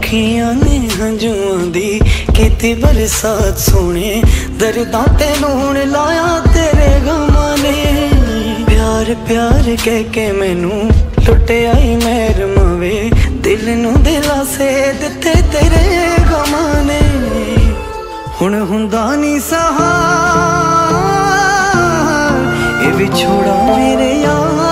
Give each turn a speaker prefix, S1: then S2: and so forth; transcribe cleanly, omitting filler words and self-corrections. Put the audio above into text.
S1: अखियां ने हंजुआं दी कीती बरसात सोने, दर्दां ते नून लाया तेरे गमां ने। प्यार प्यार कह के मैनू लुटे आई मेहर मावे, दिल नू दिलासे दिते तेरे गमां ने। हुण हुंदा नी सहा ए विछोड़ा मेरे यार